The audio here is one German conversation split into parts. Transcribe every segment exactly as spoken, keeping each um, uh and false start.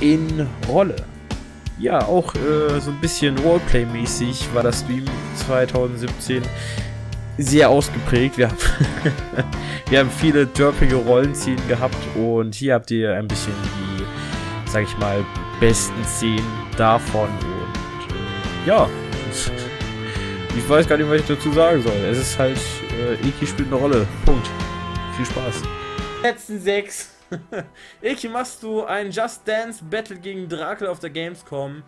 in Rolle. Ja, auch äh, so ein bisschen Roleplay-mäßig war das Stream zwanzig siebzehn sehr ausgeprägt. Wir haben, wir haben viele derpige Rollenszenen gehabt und hier habt ihr ein bisschen die, sag ich mal, besten Szenen davon und äh, ja, ich weiß gar nicht, was ich dazu sagen soll. Es ist halt, äh, Iki spielt eine Rolle. Punkt. Viel Spaß. Letzten sechs. Iki, machst du ein Just Dance Battle gegen Drakel auf der Gamescom?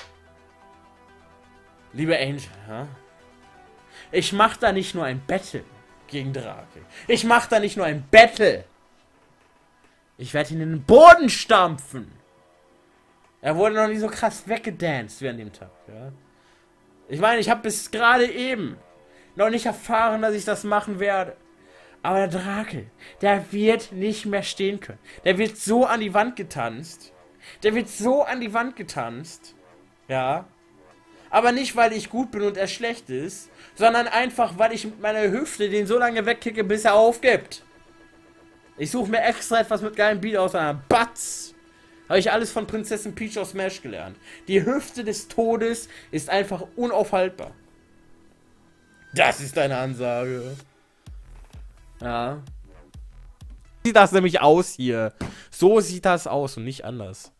Lieber Angel, ja? Ich mach da nicht nur ein Battle gegen Drakel. Ich mach da nicht nur ein Battle. Ich werde ihn in den Boden stampfen. Er wurde noch nicht so krass weggedanced während dem Tag, ja? Ich meine, ich habe bis gerade eben noch nicht erfahren, dass ich das machen werde. Aber der Drakel, der wird nicht mehr stehen können. Der wird so an die Wand getanzt. Der wird so an die Wand getanzt. Ja. Aber nicht, weil ich gut bin und er schlecht ist, sondern einfach, weil ich mit meiner Hüfte den so lange wegkicke, bis er aufgibt. Ich suche mir extra etwas mit geilem Beat aus einer Batz. Habe ich alles von Prinzessin Peach aus Smash gelernt. Die Hüfte des Todes ist einfach unaufhaltbar. Das ist deine Ansage. Ja. Sieht das nämlich aus hier. So sieht das aus und nicht anders.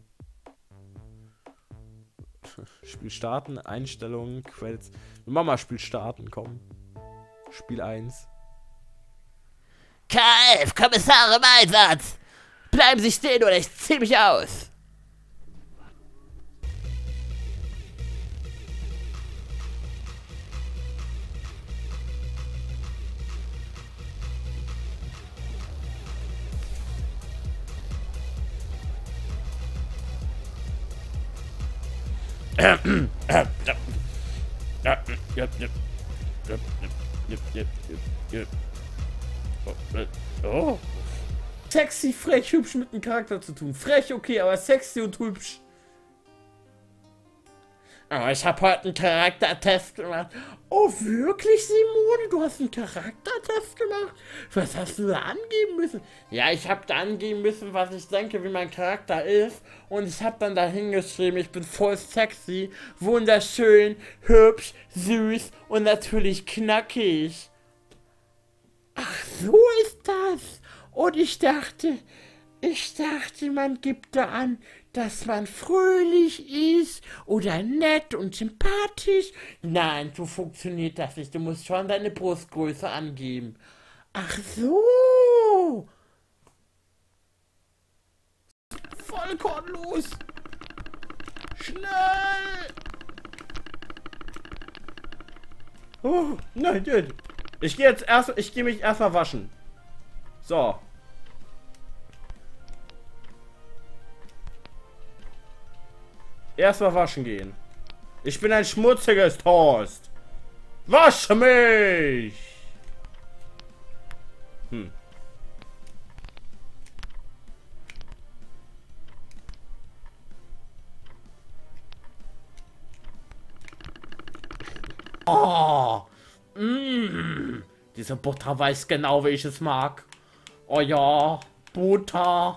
Spiel starten, Einstellungen, Credits. Wir machen mal Spiel starten, komm. Spiel eins. K elf, Kommissare im Einsatz! Bleiben Sie stehen oder ich zieh mich aus! Oh. Sexy, frech, hübsch mit dem Charakter zu tun. Frech, okay, aber sexy und hübsch. Oh, ich habe heute einen Charaktertest gemacht. Oh, wirklich, Simone? Du hast einen Charaktertest gemacht? Was hast du da angeben müssen? Ja, ich habe da angeben müssen, was ich denke, wie mein Charakter ist. Und ich habe dann da hingeschrieben, ich bin voll sexy, wunderschön, hübsch, süß und natürlich knackig. Ach, so ist das. Und ich dachte, ich dachte, man gibt da an, dass man fröhlich ist oder nett und sympathisch. Nein, so funktioniert das nicht. Du musst schon deine Brustgröße angeben. Ach so. Voll kostenlos. Schnell. Oh, nein, nein. Ich gehe jetzt erst, ich gehe mich erstmal waschen. So. Erstmal waschen gehen. Ich bin ein schmutziges Toast. Wasche mich! Hm. Oh. Mmh. Diese Butter weiß genau, wie ich es mag. Oh ja, Butter.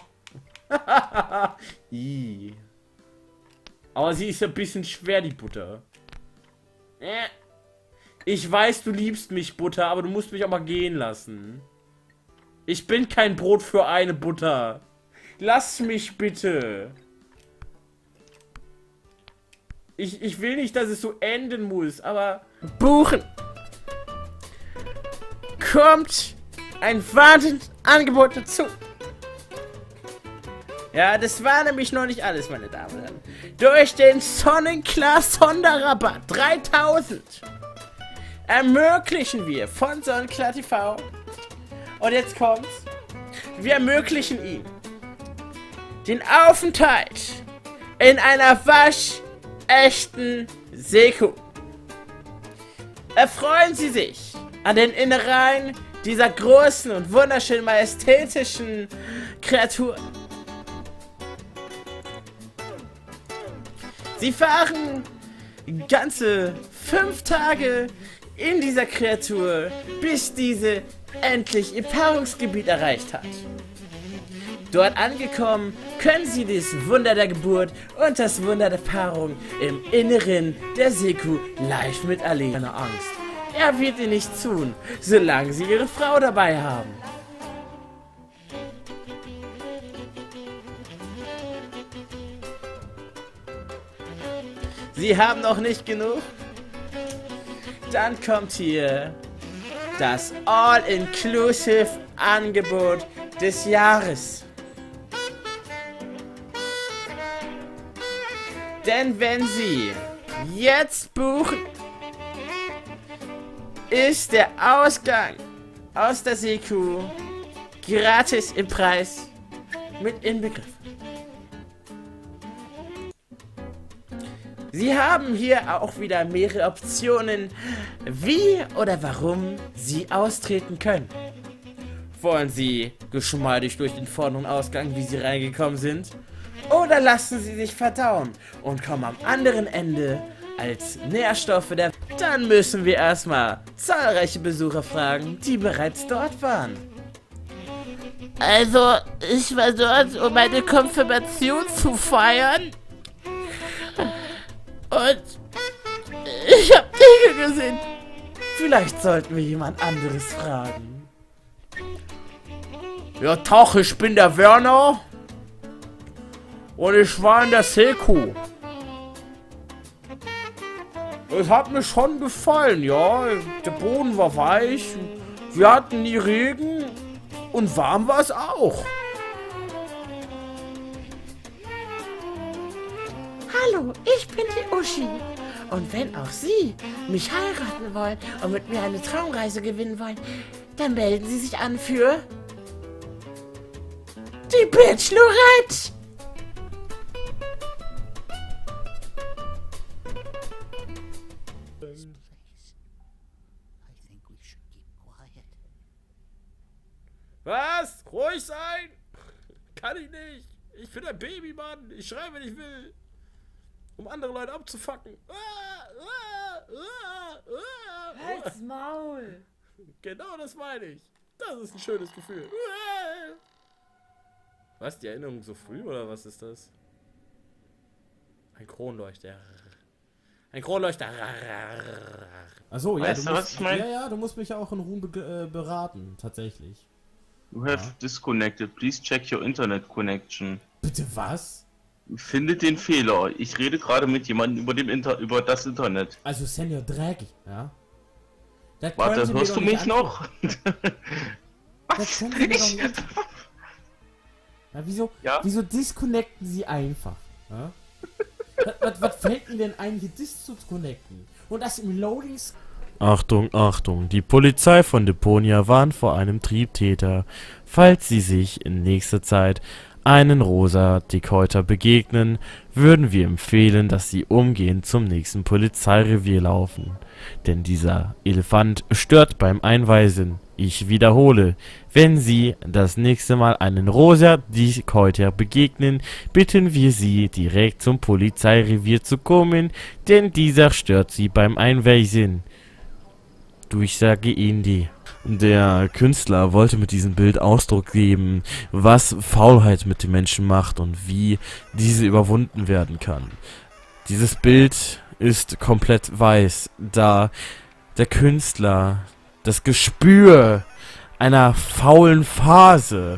I. Aber sie ist ein bisschen schwer, die Butter. Ich weiß, du liebst mich, Butter, aber du musst mich auch mal gehen lassen. Ich bin kein Brot für eine Butter. Lass mich bitte. Ich, ich will nicht, dass es so enden muss, aber... Buchen! Kommt ein Wartenangebot dazu. Ja, das war nämlich noch nicht alles, meine Damen und Herren. Durch den Sonnenklar Sonderrabatt dreitausend ermöglichen wir von Sonnenklar T V, und jetzt kommt's, wir ermöglichen ihm den Aufenthalt in einer waschechten Seekuh. Erfreuen Sie sich an den Innereien dieser großen und wunderschön majestätischen Kreatur. Sie fahren ganze fünf Tage in dieser Kreatur, bis diese endlich ihr Paarungsgebiet erreicht hat. Dort angekommen, können Sie das Wunder der Geburt und das Wunder der Paarung im Inneren der Seku live miterleben. Keine Angst, er wird Ihnen nichts tun, solange Sie Ihre Frau dabei haben. Sie haben noch nicht genug? Dann kommt hier das All-Inclusive-Angebot des Jahres. Denn wenn Sie jetzt buchen, ist der Ausgang aus der Seku gratis im Preis mit inbegriffen. Sie haben hier auch wieder mehrere Optionen, wie oder warum Sie austreten können. Wollen Sie geschmeidig durch den vorderen Ausgang, wie Sie reingekommen sind? Oder lassen Sie sich verdauen und kommen am anderen Ende als Nährstoffe der... Dann müssen wir erstmal zahlreiche Besucher fragen, die bereits dort waren. Also, ich war dort, um meine Konfirmation zu feiern. Und ich hab Dinge gesehen. Vielleicht sollten wir jemand anderes fragen. Ja, Tag, ich bin der Werner. Und ich war in der Seku. Es hat mir schon gefallen, ja. Der Boden war weich. Wir hatten nie Regen. Und warm war es auch. Hallo, ich bin die Uschi. Und wenn auch Sie mich heiraten wollen und mit mir eine Traumreise gewinnen wollen, dann melden Sie sich an für die Bachelorette. Was? Ruhig sein? Kann ich nicht. Ich bin ein Babymann. Ich schreie, wenn ich will. Um andere Leute abzufacken. Halt's Maul. Genau das meine ich. Das ist ein schönes Gefühl. Was, die Erinnerung so früh oder was ist das? Ein Kronleuchter. Ein Kronleuchter. Achso, ja, weißt du du, musst, was ich mein? ja, ja, du musst mich ja auch in Ruhe be äh, beraten, tatsächlich. You have Ja. disconnected. Please check your internet connection. Bitte was? Findet den Fehler. Ich rede gerade mit jemandem über dem Inter über das Internet. Also Senior Draghi, ja? Das Warte, können Sie mir hörst doch du nicht mich antun. noch? Das können Sie mir doch nicht antun. Ja, wieso, Ja? wieso disconnecten Sie einfach? Ja? was, was, was fällt Ihnen denn ein, hier disconnecten? Und das im Loading... Achtung, Achtung, die Polizei von Deponia warnt vor einem Triebtäter. Falls Sie sich in nächster Zeit einen rosa Dickhäuter begegnen, würden wir empfehlen, dass Sie umgehend zum nächsten Polizeirevier laufen. Denn dieser Elefant stört beim Einweisen. Ich wiederhole, wenn Sie das nächste Mal einen rosa Dickhäuter begegnen, bitten wir Sie, direkt zum Polizeirevier zu kommen, denn dieser stört Sie beim Einweisen. Durchsage Indie. Der Künstler wollte mit diesem Bild Ausdruck geben, was Faulheit mit den Menschen macht und wie diese überwunden werden kann. Dieses Bild ist komplett weiß, da der Künstler das Gespür einer faulen Phase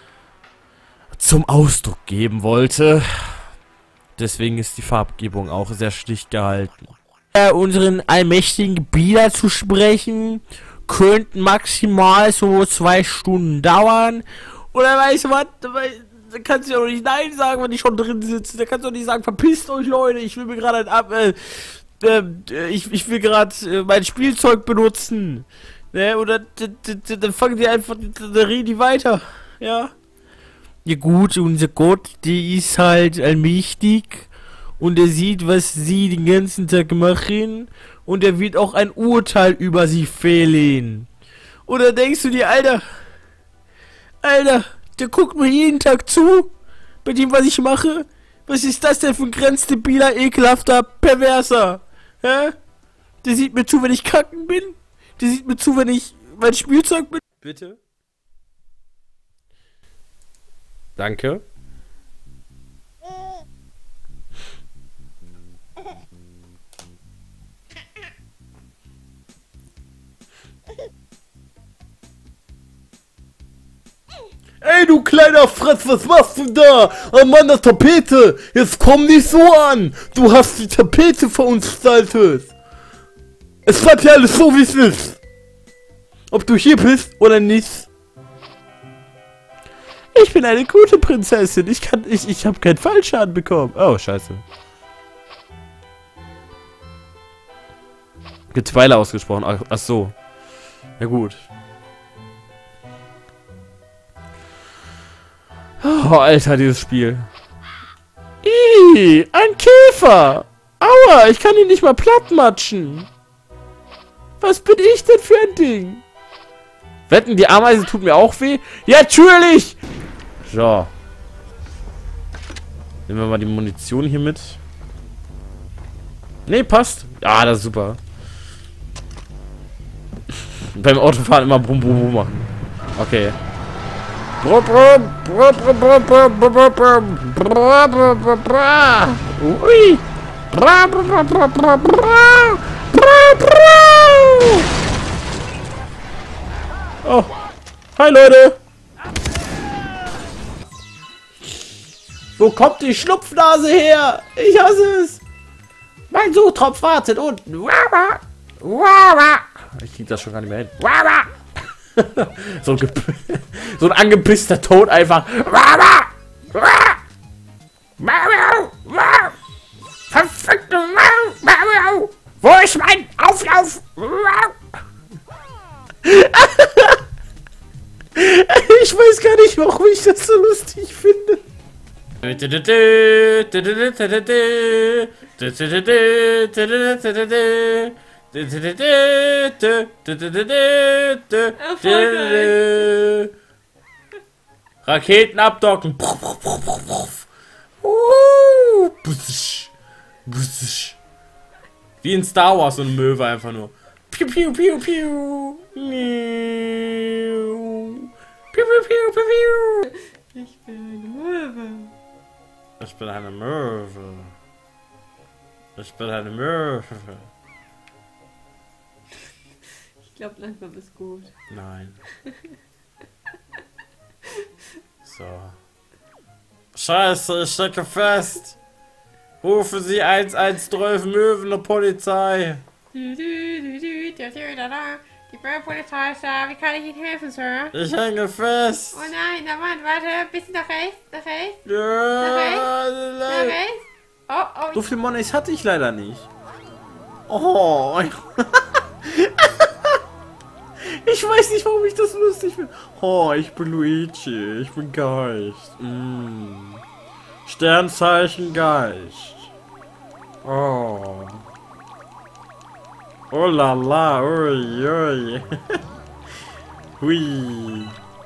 zum Ausdruck geben wollte. Deswegen ist die Farbgebung auch sehr schlicht gehalten. Unseren allmächtigen Bieder zu sprechen, könnten maximal so zwei Stunden dauern. Oder weißt du was, da kannst du ja doch nicht Nein sagen, wenn ich schon drin sitze. Da kannst du doch nicht sagen, verpisst euch Leute, ich will mir gerade ab, äh, äh, ich, ich will gerade äh, mein Spielzeug benutzen. Ne, oder dann fangen die einfach, dann reden die weiter, ja. Ja gut, unser Gott, die ist halt allmächtig. Und er sieht, was sie den ganzen Tag machen. Und er wird auch ein Urteil über sie fällen. Oder denkst du dir, Alter, Alter, der guckt mir jeden Tag zu, bei dem, was ich mache? Was ist das denn für ein grenzdebiler, ekelhafter, perverser? Hä? Der sieht mir zu, wenn ich kacken bin? Der sieht mir zu, wenn ich mein Spielzeug bin? Bitte? Danke. Ey, du kleiner Fratz, was machst du da? An meiner Tapete! Jetzt komm nicht so an! Du hast die Tapete verunstaltet! Es bleibt ja alles so, wie es ist! Ob du hier bist oder nicht. Ich bin eine gute Prinzessin. Ich kann, ich, ich habe keinen Fallschaden bekommen. Oh, scheiße. Getweile ausgesprochen. Ach, ach so. Ja gut. Oh, Alter, dieses Spiel. Ih, ein Käfer. Aua, ich kann ihn nicht mal plattmatschen. Was bin ich denn für ein Ding? Wetten, die Ameise tut mir auch weh? Ja, natürlich! So. Nehmen wir mal die Munition hier mit. Ne, passt. Ja, das ist super. Beim Autofahren immer brumm, brumm, brumm machen. Okay. Brumm, brumm, brumm, brumm, brumm, brumm, brumm, brumm, brumm, brumm, brumm, brumm. Ui. Brumm, brumm, brumm, brumm, brumm, brumm, brumm. Oh. Hi, Leute. Wo kommt die Schlupfnase her? Ich hasse es. Mein Suchtropf wartet unten. Ich krieg das schon gar nicht mehr hin. so, ein so ein angepisster Tod einfach. Verfickte Mario! Wo ist mein Auflauf? Ich weiß gar nicht, warum ich das so lustig finde. Raketen abdocken. Wie in Star Wars, so ein Möwe einfach nur. Piu, piu, piu, piu. Piu, piu, piu, piu. Ich bin eine Möwe. Ich bin eine Möwe. Ich bin eine Möwe. Ich glaube, langsam ist gut. Nein. So. Scheiße, ich stecke fest. Rufe Sie eins eins zwölf Möwen der Polizei. Die Polizei ist da. Wie kann ich Ihnen helfen, Sir? Ich hänge fest. Oh nein, na Mann, warte. Bisschen nach rechts, nach rechts, Ja, nach rechts. Oh, oh. So viel Moneys hatte ich leider nicht. Oh. Ich weiß nicht, warum ich das lustig finde. Oh, ich bin Luigi. Ich bin Geist. Mm. Sternzeichen Geist. Oh. Oh la la. Ui, ui. Hui.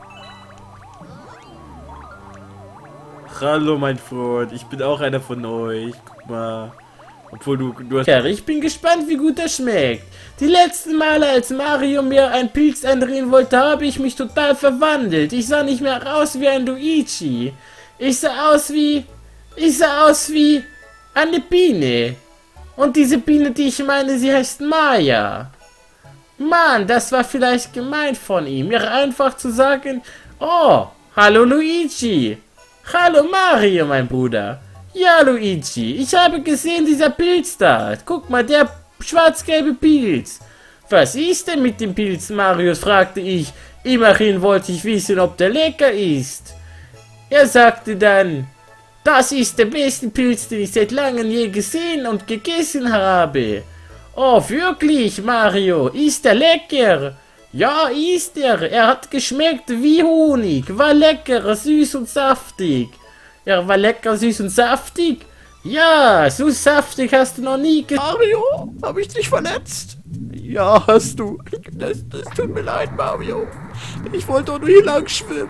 Hallo, mein Freund. Ich bin auch einer von euch. Guck mal. Obwohl du, du hast... Ja, ich bin gespannt, wie gut das schmeckt. Die letzten Male, als Mario mir einen Pilz eindrehen wollte, habe ich mich total verwandelt. Ich sah nicht mehr aus wie ein Luigi. Ich sah aus wie... Ich sah aus wie... eine Biene. Und diese Biene, die ich meine, sie heißt Maya. Mann, das war vielleicht gemein von ihm, mir einfach zu sagen... Oh, hallo Luigi. Hallo Mario, mein Bruder. Ja, Luigi, ich habe gesehen, dieser Pilz da. Guck mal, der schwarz-gelbe Pilz. Was ist denn mit dem Pilz, Marius, fragte ich. Immerhin wollte ich wissen, ob der lecker ist. Er sagte dann, das ist der beste Pilz, den ich seit langem je gesehen und gegessen habe. Oh, wirklich, Mario, ist er lecker? Ja, ist er. Er hat geschmeckt wie Honig, war lecker, süß und saftig. Er war lecker, süß und saftig? Ja, so saftig hast du noch nie ge... Mario, hab ich dich verletzt? Ja, hast du. Das, das tut mir leid, Mario. Ich wollte doch nur hier lang schwimmen.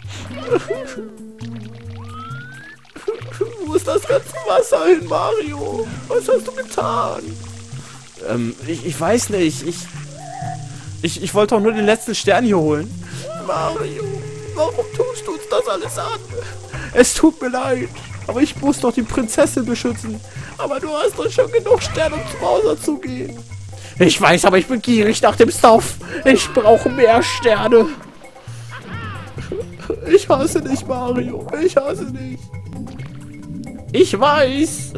Wo ist das ganze Wasser hin, Mario? Was hast du getan? Ähm, ich, ich weiß nicht. Ich, ich, ich wollte doch nur den letzten Stern hier holen. Mario, Warum tust du uns das alles an? Es tut mir leid, aber ich muss doch die Prinzessin beschützen. Aber du hast doch schon genug Sterne, um zum Bowser zu gehen. Ich weiß, aber ich bin gierig nach dem Stuff. Ich brauche mehr Sterne. Ich hasse dich, Mario. Ich hasse dich. Ich weiß.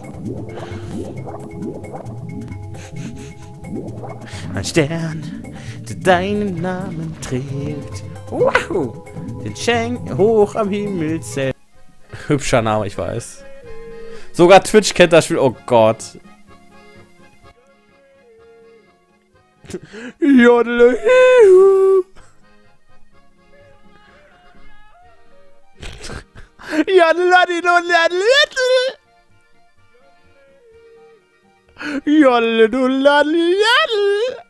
Ein Stern, der deinen Namen trägt. Wow. Den Schenk hoch am Himmel zählt. Hübscher Name, ich weiß. Sogar Twitch kennt das Spiel. Oh Gott. Jodel. Jodel. Jodel. Jodel.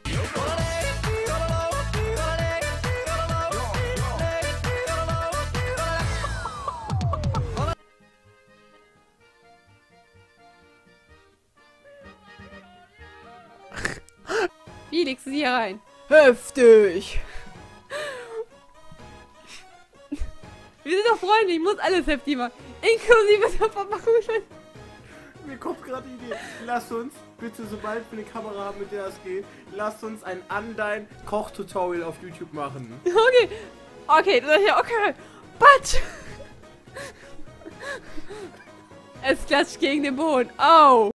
Wie legst du sie hier rein? Heftig. Wir sind doch Freunde, ich muss alles heftig machen. Inklusive der Verpackung. Mir kommt gerade die Idee. Lass uns, bitte, sobald wir eine Kamera haben, mit der das geht, lass uns ein Undyne Koch-Tutorial auf YouTube machen. Okay. Okay, das ist ja okay. But. Es klatscht gegen den Boden. Au.